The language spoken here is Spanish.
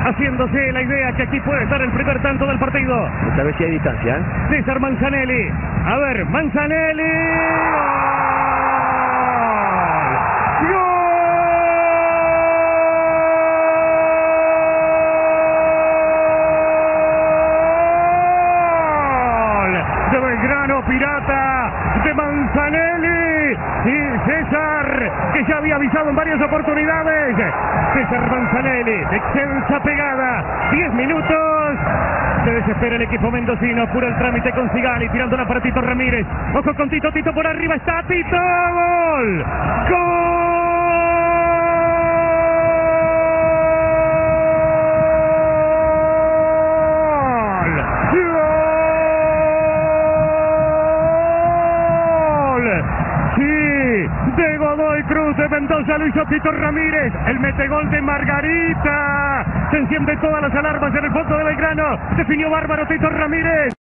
haciéndose la idea que aquí puede estar el primer tanto del partido. Esta vez sí hay distancia, ¿eh? César Manzanelli. A ver, Manzanelli. ¡Gol! ¡Gol! De Belgrano Pirata, de Manzanelli y César, que ya había avisado en varias oportunidades. César Manzanelli, de extensa pegada, 10 minutos. Se desespera el equipo mendocino, apura el trámite con Sigali, tirándola para Tito Ramírez. Ojo con Tito, Tito por arriba está Tito. ¡Gol! ¡Gol! De Godoy Cruz de Mendoza lo hizo Tito Ramírez. El metegol de Margarita. Se encienden todas las alarmas en el fondo de Belgrano. Definió bárbaro Tito Ramírez.